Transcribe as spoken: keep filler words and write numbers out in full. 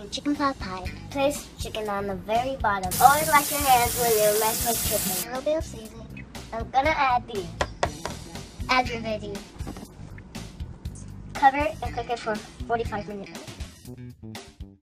some chicken pot pie. Place chicken on the very bottom. Always wash your hands when you mess with chicken. A little bit of seasoning. I'm gonna add these. Add your veggies. Cover it and cook it for forty-five minutes.